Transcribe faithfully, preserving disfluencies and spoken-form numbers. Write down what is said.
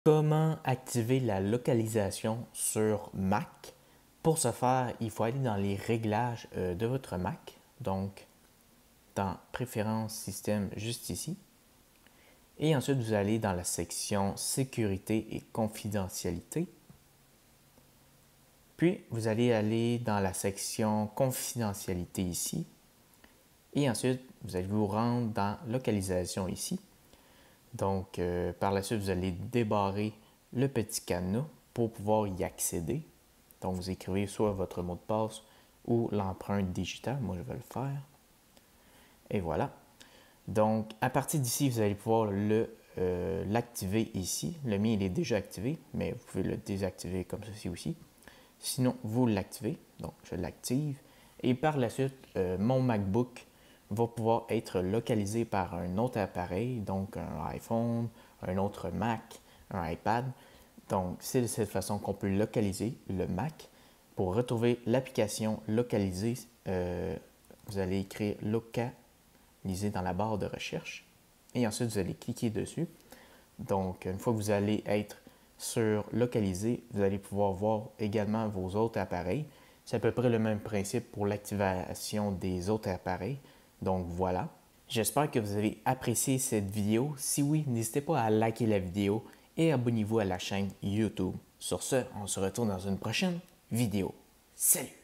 Comment activer la localisation sur Mac? Pour ce faire, il faut aller dans les réglages euh, de votre Mac, donc dans Préférences système juste ici. Et ensuite, vous allez dans la section Sécurité et confidentialité. Puis, vous allez aller dans la section Confidentialité ici. Et ensuite, vous allez vous rendre dans Localisation ici. Donc, euh, par la suite, vous allez débarrer le petit cadenas pour pouvoir y accéder. Donc, vous écrivez soit votre mot de passe ou l'empreinte digitale. Moi, je vais le faire. Et voilà. Donc, à partir d'ici, vous allez pouvoir le, euh, l'activer ici. Le mien, il est déjà activé, mais vous pouvez le désactiver comme ceci aussi. Sinon, vous l'activez. Donc, je l'active. Et par la suite, euh, mon MacBook va pouvoir être localisé par un autre appareil, donc un iPhone, un autre Mac, un iPad. Donc, c'est de cette façon qu'on peut localiser le Mac. Pour retrouver l'application localisée, euh, vous allez écrire localiser dans la barre de recherche et ensuite vous allez cliquer dessus. Donc, une fois que vous allez être sur localiser, vous allez pouvoir voir également vos autres appareils. C'est à peu près le même principe pour l'activation des autres appareils. Donc voilà. J'espère que vous avez apprécié cette vidéo. Si oui, n'hésitez pas à liker la vidéo et abonnez-vous à la chaîne YouTube. Sur ce, on se retrouve dans une prochaine vidéo. Salut!